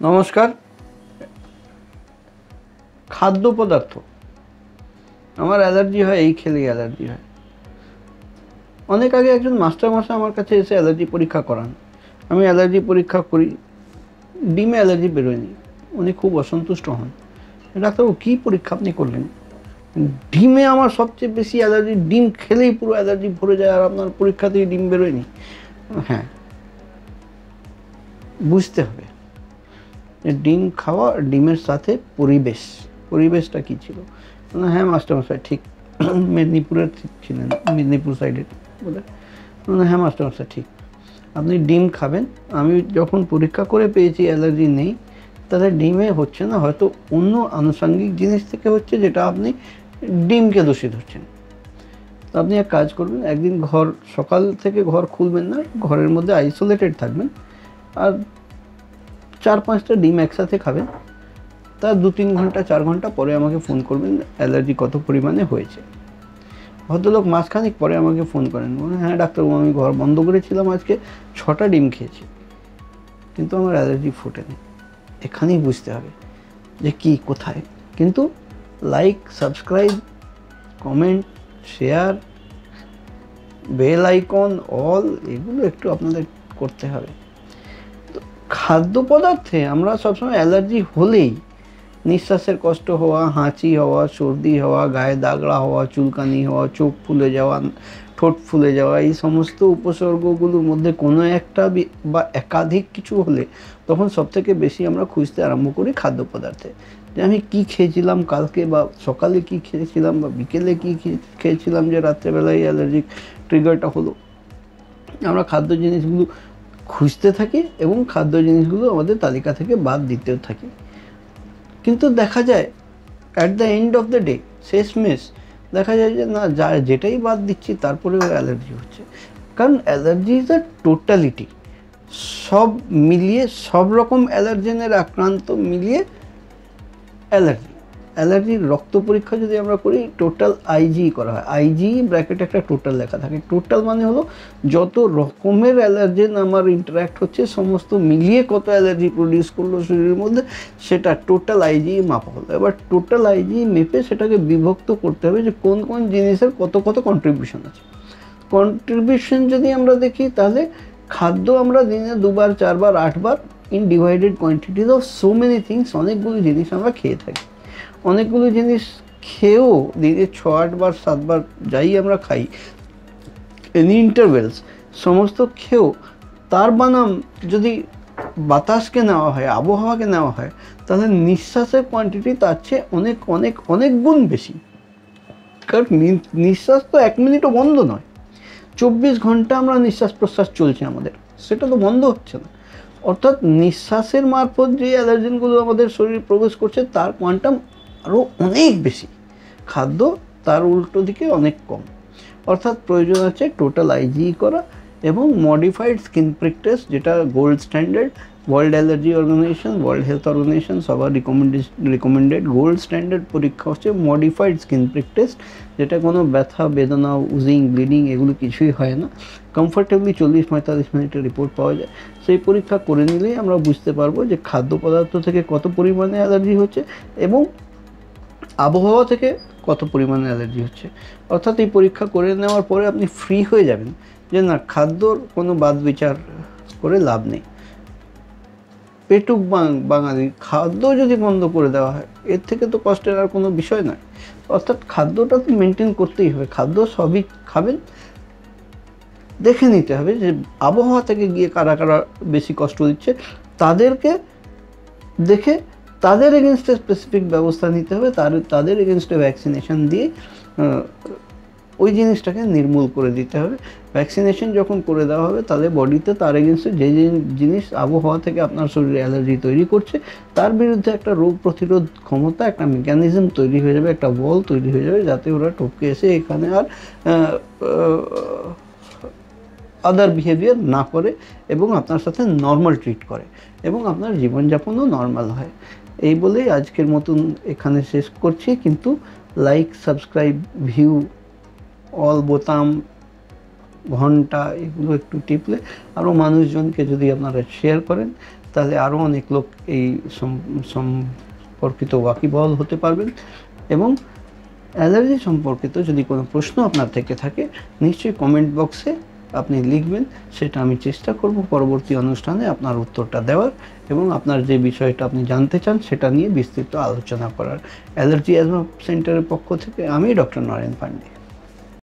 নমস্কার। খাদ্য পদার্থ আমার অ্যালার্জি হয়, এই খেলেই অ্যালার্জি হয়। অনেক আগে একজন মাস্টারমশাই আমার কাছে এসে অ্যালার্জি পরীক্ষা করান। আমি অ্যালার্জি পরীক্ষা করি, ডিমে অ্যালার্জি বেরোয়নি। উনি খুব অসন্তুষ্ট হন। ডাক্তারবাবু কী পরীক্ষা আপনি করলেন? ডিমে আমার সবচেয়ে বেশি অ্যালার্জি, ডিম খেলেই পুরো অ্যালার্জি ভরে যায়, আর আপনার পরীক্ষাতেই ডিম বেরোয়নি। হ্যাঁ, বুঝতে হবে ডিম খাওয়া, ডিমের সাথে পরিবেশটা কী ছিল। হ্যাঁ মাস্টারমশাই ঠিক, মেদিনীপুরের ঠিক ছিলেন, মেদিনীপুর সাইডে বলে। হ্যাঁ মাস্টারমশাই ঠিক, আপনি ডিম খাবেন। আমি যখন পরীক্ষা করে পেয়েছি অ্যালার্জি নেই, তাহলে ডিমে হচ্ছে না, হয়তো অন্য আনুষঙ্গিক জিনিস থেকে হচ্ছে, যেটা আপনি ডিমকে দোষী ধরছেন। তো আপনি এক কাজ করবেন, একদিন সকাল থেকে ঘর খুলবেন না, ঘরের মধ্যে আইসোলেটেড থাকবেন, আর 4-5টা ডিম একসাথে খাবেন। তার 2-3 ঘন্টা 4 ঘন্টা পরে আমাকে ফোন করবেন অ্যালার্জি কত পরিমাণে হয়েছে। ভদ্রলোক মাসখানেক পরে আমাকে ফোন করেন, হ্যাঁ ডাক্তারবাবু আমি ঘর বন্ধ করেছিলাম, আজকে 6টা ডিম খেয়েছি, কিন্তু আমার অ্যালার্জি ফোটেনি। এখানেই বুঝতে হবে যে কি কোথায়। কিন্তু like, subscribe, comment, share, bell icon, all, এগুলো একটু আপনাদের করতে হবে। খাদ্য পদার্থে আমরা সবসময় অ্যালার্জি হলেই নিঃশ্বাসের কষ্ট হওয়া, হাঁচি হওয়া, সর্দি হওয়া, গায়ে দাগড়া হওয়া, চুলকানি হওয়া, চোখ ফুলে যাওয়া, ঠোঁট ফুলে যাওয়া, এই সমস্ত উপসর্গগুলোর মধ্যে কোনো একটা বা একাধিক কিছু হলে তখন সবথেকে বেশি আমরা খুঁজতে আরম্ভ করি খাদ্য পদার্থে, যে আমি কী খেয়েছিলাম কালকে, বা সকালে কী খেয়েছিলাম, বা বিকেলে কী খেয়েছিলাম যে রাত্রেবেলায় অ্যালার্জিক ট্রিগারটা হলো। আমরা খাদ্য জিনিসগুলো খুঁজতে থাকি এবং খাদ্য জিনিসগুলো আমাদের তালিকা থেকে বাদ দিতেও থাকি। কিন্তু দেখা যায় at the end of the day, শেষমেশ দেখা যায় যে না, যেটাই বাদ দিচ্ছি তারপরেও অ্যালার্জি হচ্ছে। কারণ অ্যালার্জি ইজ আ টোটালিটি, সব মিলিয়ে, সব রকম অ্যালার্জেনের আক্রান্ত মিলিয়ে অ্যালার্জির রক্ত পরীক্ষা যদি আমরা করি, টোটাল আইজি করা হয়। আইজি ব্র্যাকেটে একটা টোটাল লেখা থাকে। টোটাল মানে হলো যত রকমের অ্যালার্জেন আমার ইন্টারাক্ট হচ্ছে, সমস্ত মিলিয়ে কত অ্যালার্জি প্রডিউস করলো শরীরের মধ্যে, সেটা টোটাল আইজি মাপা হলো। এবার টোটাল আইজি মেপে সেটাকে বিভক্ত করতে হবে যে কোন কোন জিনিসের কত কত কন্ট্রিবিউশন আছে। কন্ট্রিবিউশন যদি আমরা দেখি, তাহলে খাদ্য আমরা দিনে 2বার 4বার 8বার in divided quantities of so many things, অনেকগুলো জিনিস আমরা খেয়ে থাকি। অনেকগুলো জিনিস খেয়েও দিনে 6-8 বার 7 বার যাই আমরা খাই, এনি ইন্টারভেলস, সমস্ত খেয়েও তার বানাম যদি বাতাসকে নেওয়া হয়, আবহাওয়াকে নেওয়া হয়, তাহলে নিঃশ্বাসের কোয়ান্টিটি তার চেয়ে অনেক অনেক অনেক গুণ বেশি। কারণ নিঃশ্বাস তো 1 মিনিটও বন্ধ নয়, 24 ঘন্টা আমরা নিঃশ্বাস প্রশ্বাস চলছে আমাদের, সেটা তো বন্ধ হচ্ছে না। অর্থাৎ নিঃশ্বাসের মারফত যে অ্যালার্জেনগুলো আমাদের শরীরে প্রবেশ করছে, তার কোয়ান্টাম আরও অনেক বেশি। খাদ্য তার উল্টো দিকে অনেক কম। অর্থাৎ প্রয়োজন আছে টোটাল আইজি করা এবং মডিফাইড স্কিন প্রিক টেস্ট, যেটা gold standard. World Allergy Organization, World Health Organization সবার রিকমেন্ডেড গোল্ড স্ট্যান্ডার্ড পরীক্ষা হচ্ছে মডিফাইড স্কিন প্রিক টেস্ট, যেটা কোনো ব্যথা, বেদনা, উজিং, ব্লিডিং এগুলো কিছুই হয় না। কমফর্টেবলি 40-45 মিনিটের রিপোর্ট পাওয়া যায়। সেই পরীক্ষা করে নিলেই আমরা বুঝতে পারবো যে খাদ্য পদার্থ থেকে কত পরিমাণে অ্যালার্জি হচ্ছে এবং আবহাওয়া থেকে কত পরিমাণে অ্যালার্জি হচ্ছে। অর্থাৎ এই পরীক্ষা করে নেওয়ার পরে আপনি ফ্রি হয়ে যাবেন যে না, খাদ্যর কোনো বাদ বিচার করে লাভ নেই। পেটুক বাঙালি, খাদ্য যদি বন্ধ করে দেওয়া হয়, এর থেকে তো কষ্টের আর কোনো বিষয় নয়। অর্থাৎ খাদ্যটা তো মেনটেন করতেই হবে। খাদ্য সবই খাবেন, দেখে নিতে হবে যে আবহাওয়া থেকে গিয়ে কারা কারা বেশি কষ্ট দিচ্ছে, তাদেরকে দেখে তাদের এগেনস্টে স্পেসিফিক ব্যবস্থা নিতে হবে। তাদের এগেনস্টে ভ্যাকসিনেশন দিয়ে ওই জিনিসটাকে নির্মূল করে দিতে হবে। ভ্যাকসিনেশন যখন করে দেওয়া হবে, তাহলে বডিতে তার এগেনস্টে যে জিনিস আবহাওয়া থেকে আপনার শরীরে অ্যালার্জি তৈরি করছে, তার বিরুদ্ধে একটা রোগ প্রতিরোধ ক্ষমতা, একটা মেকানিজম তৈরি হয়ে যাবে, একটা বল তৈরি হয়ে যাবে, যাতে ওরা টপকে এসে এখানে আর আদার বিহেভিয়ার না করে এবং আপনার সাথে নর্মাল ট্রিট করে এবং আপনার জীবনযাপনও নর্মাল হয়। এই বলেই আজকের মতন এখানে শেষ করছি। কিন্তু লাইক, সাবস্ক্রাইব, ভিউ, অল বোতাম ঘন্টা এগুলো একটু টিপলে আরও মানুষজনকে যদি আপনারা শেয়ার করেন তাহলে আরও অনেক লোক এই সম্পর্কিত ওয়াকিবহাল হতে পারবেন। এবং অ্যালার্জি সম্পর্কিত যদি কোনো প্রশ্ন আপনার থেকে থাকে নিশ্চয়ই কমেন্ট বক্সে আপনি লিখবেন, সেটা আমি চেষ্টা করব পরবর্তী অনুষ্ঠানে আপনার উত্তরটা দেওয়ার এবং আপনার যে বিষয়টা আপনি জানতে চান সেটা নিয়ে বিস্তৃত আলোচনা করার। অ্যালার্জি অ্যাজমা সেন্টারের পক্ষ থেকে আমি ডক্টর নরেন পান্ডে।